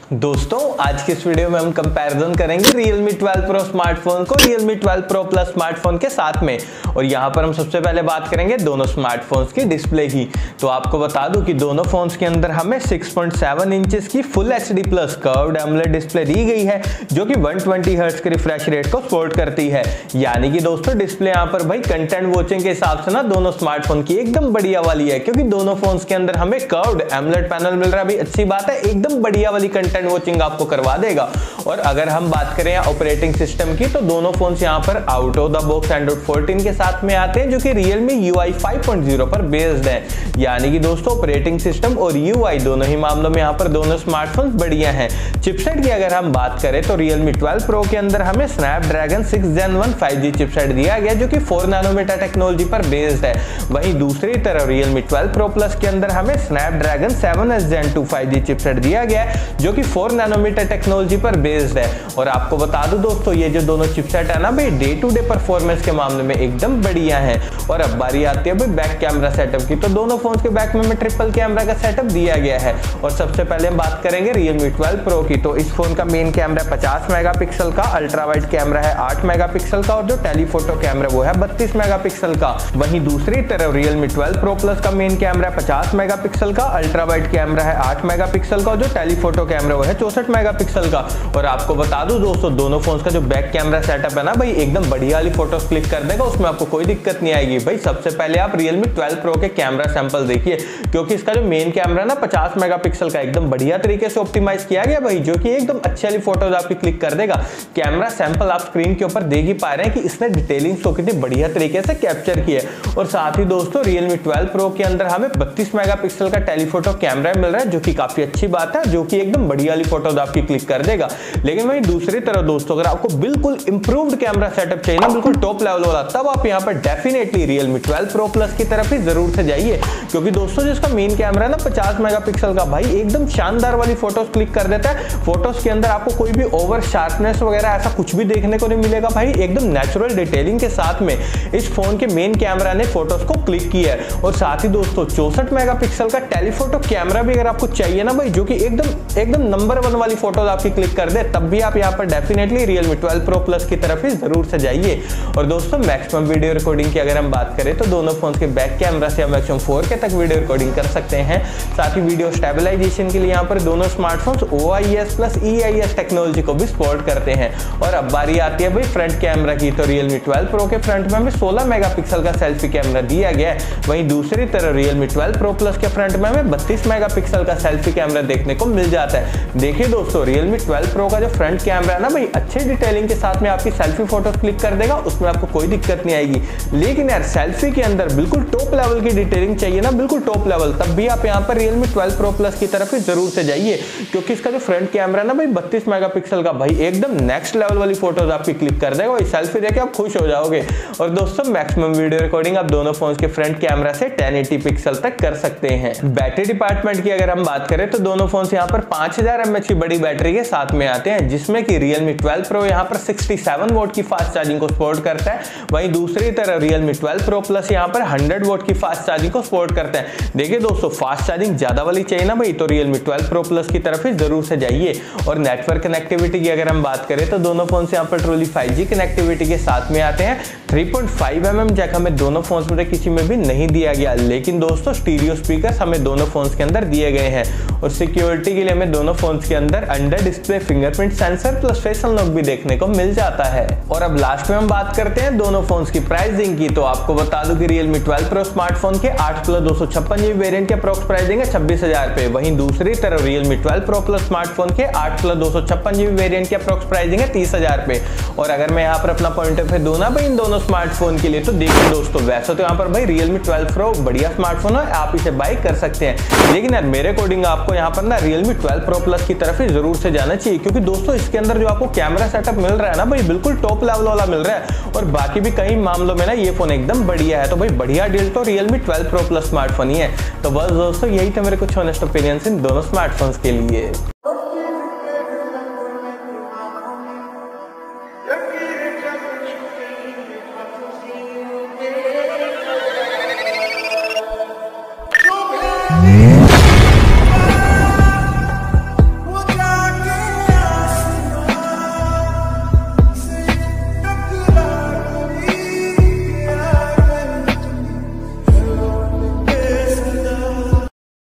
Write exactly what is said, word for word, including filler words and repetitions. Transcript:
दोस्तों आज की इस वीडियो में हम कंपैरिजन करेंगे Realme ट्वेल्व Pro स्मार्टफोन को Realme twelve Pro Plus smartphone के साथ में। और यहाँ पर हम सबसे पहले बात करेंगे दोनों स्मार्टफोन्स की डिस्प्ले की। तो आपको बता दूं कि दोनों फोन्स के अंदर हमें सिक्स पॉइंट सेवन इंचेस की full HD plus curved AMOLED display दी गई है, जो कि वन ट्वेंटी हर्ट्ज के रिफ्रेश रेट को सपोर्ट करती है। यानी कि दोस्तों डिस्प्ले यहाँ पर भाई कंटेंट वॉचिंग के हिसाब से ना दोनों स्मार्टफोन की एकदम बढ़िया वाली है, क्योंकि दोनों फोन्स के अंदर हमें कर्व्ड एमोलेड पैनल मिल रहा है। भाई अच्छी बात है, एकदम बढ़िया वाली कंटेंट वॉचिंग आपको करवा देगा। और अगर हम बात करें ऑपरेटिंग सिस्टम की, तो दोनों फोन्स यहाँ पर out of the box Android fourteen के साथ में आते हैं, जो कि Realme U I five point zero पर बेस्ड है। यानी कि दोस्तों ऑपरेटिंग सिस्टम और यू आई दोनों ही मामलों में यहाँ पर दोनों स्मार्टफोन्स बढ़िया हैं। चिपसेट की अगर हम बात करें तो Realme ट्वेल्व Pro के अंदर हमें Snapdragon six gen one five G chipset दिया गया, जो कि फोर नैनोमीटर टेक्नोलॉजी पर बेस्ड है। वहीं दूसरी तरफ Realme ट्वेल्व Pro Plus के अंदर हमें Snapdragon seven S gen two five G chipset दिया गया है, जो कि फोर नैनोमीटर टेक्नोलॉजी पर बेस्ड है। और आपको बता दूं दोस्तों, ये जो दोनों चिपसेट है ना भाई, डे टू डे परफॉर्मेंस के मामले में एकदम बढ़िया है। और अब बारी आती है भाई बैक कैमरा सेटअप की, तो दोनों फोन्स के बैक में हमें ट्रिपल कैमरा का सेटअप दिया गया है। और सबसे पहले हम बात करेंगे Realme ट्वेल्व Pro की। तो इस फोन का मेन कैमरा पचास मेगापिक्सल का, अल्ट्रा वाइड कैमरा है आठ मेगापिक्सल का, और जो टेलीफोटो कैमरा वो है बत्तीस मेगापिक्सल का। वहीं दूसरी तरफ Realme ट्वेल्व Pro Plus का मेन कैमरा पचास मेगापिक्सल का, अल्ट्रा वाइड कैमरा है आठ मेगापिक्सल का, और जो टेलीफोटो कैमरा वो है चौसठ मेगापिक्सल का। और आपको बता दूं दोस्तों, दोनों फोन्स का जो बैक कैमरा सेटअप है ना भाई, एकदम बढ़िया वाली फोटोज क्लिक कर देगा, उसमें आपको कोई दिक्कत नहीं आएगी। भाई सबसे पहले आप Realme ट्वेल्व Pro के कैमरा सैंपल देखिए, क्योंकि इसका जो मेन कैमरा ना पचास मेगापिक्सल का एकदम बढ़िया तरीके से ऑप्टिमाइज किया गया भाई, जो कि एकदम अच्छी वाली फोटोज आपकी क्लिक कर देगा। कैमरा सैंपल आप स्क्रीन के ऊपर देख ही पा रहे हैं कि इसने डिटेलिंग को कितनी बढ़िया तरीके से कैप्चर किया है। और साथ ही दोस्तों Realme ट्वेल्व Pro के अंदर हमें बत्तीस मेगापिक्सल का टेलीफोटो कैमरा मिल रहा है, जो कि काफी अच्छी बात है, जो कि एकदम बढ़िया वाली फोटोज आपकी क्लिक कर देगा। लेकिन वहीं दूसरी तरफ दोस्तों, अगर आपको बिल्कुल इंप्रूव्ड कैमरा सेटअप चाहिए ना, बिल्कुल टॉप लेवल वाला, तब आप यहाँ पर definitely Realme twelve Pro Plus की तरफ ही जरूर से जाइए। क्योंकि दोस्तों जिसका मेन कैमरा है ना पचास मेगापिक्सल का, भाई एकदम शानदार वाली फोटोज क्लिक कर देता है। फोटोज के अंदर आपको कोई भी ओवर शार्पनेस वगैरह ऐसा कुछ भी देखने को नहीं मिलेगा भाई, एकदम नेचुरल डिटेलिंग के साथ में इस फोन के मेन कैमरा ने फोटोज को क्लिक किया है। और साथ ही दोस्तों चौसठ मेगापिक्सल का टेलीफोटो कैमरा भी अगर आपको चाहिए ना भाई, जो कि एकदम एकदम नंबर वन वाली फोटोज आपकी क्लिक कर दे, तब भी आप यहाँ पर definitely Realme twelve Pro Plus की तरफ ही जरूर से जाइए। और दोस्तों मैक्सिमम वीडियो रिकॉर्डिंग की अगर हम बात करें तो दोनों फोन के बैक कैमरा से हम मैक्सिमम फोर के तक वीडियो रिकॉर्डिंग कर सकते हैं। साथ ही वीडियो स्टेबलाइजेशन के लिए यहाँ पर दोनों smartphones O I S plus E I S technology को भी सपोर्ट करते हैं। और अब बारी आती है भाई फ्रंट कैमरा की, तो Realme ट्वेल्व Pro के फ्रंट में हमें सोलह मेगापिक्सल का सेल्फी कैमरा दिया गया है। वहीं दूसरी तरफ Realme ट्वेल्व Pro Plus के फ्रंट में हमें बत्तीस मेगापिक्सल का सेल्फी कैमरा देखने को मिल जाता है। देखिए दोस्तों Realme ट्वेल्व Pro का जो फ्रंट कैमरा है ना भाई, अच्छे डिटेलिंग के साथ में आपकी सेल्फी फोटो क्लिक कर देगा, उसमें आपको कोई दिक्कत नहीं आएगी। लेकिन यार सेल्फी के अंदर बिल्कुल टॉप लेवल की डिटेलिंग चाहिए ना, बिल्कुल टॉप लेवल, तब भी आप यहाँ पर Realme ट्वेल्व Pro Plus की तरफ ही जरूर से जाइए। क्योंकि इसका जो फ्रंट कैमरा ना भाई बत्तीस मेगापिक्सल का, भाई एकदम नेक्स्ट लेवल वाली फोटोज आपकी क्लिक कर देगा, भाई सेल्फी देके आप खुश हो जाओगे। और दोस्तों मैक्सिमम वीडियो रिकॉर्डिंग आप दोनों फोन के फ्रंट कैमरा से टेन एटी पिक्सल तक कर सकते हैं। बैटरी डिपार्टमेंट की अगर हम बात करें तो दोनों फोन यहाँ पर पांच हजार एम एच की बड़ी बैटरी के साथ में आते हैं, जिसमें कि Realme ट्वेल्व Pro यहाँ पर सिक्सटी सेवन वोट की फास्ट चार्जिंग को सपोर्ट करता है। वहीं दूसरी तरफ Realme ट्वेल्व Pro Plus यहाँ पर हंड्रेड वोट की फास्ट चार्जिंग को सपोर्ट करता है। देखिए दोस्तों फास्ट चार्जिंग ज्यादा वाली चाहिए ना भाई, तो Realme ट्वेल्व Pro Plus की तरफ ही जरूर से जाइए। और नेटवर्क कनेक्टिविटी की अगर हम बात करें तो दोनों फोन यहाँ पर ट्रूली फाइव जी कनेक्टिविटी के साथ में आते हैं। Three point five M M jack हमें दोनों फोन्स में किसी में भी नहीं दिया गया, लेकिन दोस्तों स्टीरियो स्पीकर्स हमें दोनों फोन्स के अंदर दिए गए हैं। और सिक्योरिटी के लिए हमें दोनों फोन्स के अंदर under display fingerprint sensor plus facial lock भी देखने को मिल जाता है। और अब लास्ट में हम बात करते हैं दोनों फोन्स की प्राइसिंग की। तो आपको बता दूं कि Realme ट्वेल्व Pro स्मार्टफोन के आठ प्लस दो सौ छप्पन जीबी वेरिएंट के अप्रोक्स प्राइसिंग है छब्बीस हजार पे। वहीं दूसरी तरफ Realme twelve Pro Plus smartphone के आठ प्लस दो सौ छप्पन जीबी वेरिएंट के अप्रोक्स प्राइसिंग है तीस हजार पे। और अगर मैं यहाँ पर अपना पॉइंट ऑफ व्यू दूं ना भाई इन दोनों स्मार्टफोन के लिए, तो देखिए दोस्तों वैसे तो यहाँ पर भाई Realme ट्वेल्व Pro बढ़िया स्मार्टफोन है, आप इसे बाय कर सकते हैं। लेकिन यार मेरे अकॉर्डिंग आपको यहाँ पर ना Realme ट्वेल्व Pro Plus की तरफ ही जरूर से जाना चाहिए, क्योंकि दोस्तों इसके अंदर जो आपको कैमरा सेटअप मिल रहा है ना भाई, बिल्कुल टॉप लेवल वाला मिल रहा है। और बाकी भी कई मामलों में ना ये फोन एकदम बढ़िया है। तो भाई बढ़िया डील तो Realme twelve Pro Plus smartphone ही है। तो बस दोस्तों यही था मेरे कुछ ऑनेस्ट ओपिनियंस इन दोनों स्मार्टफोन्स के लिए।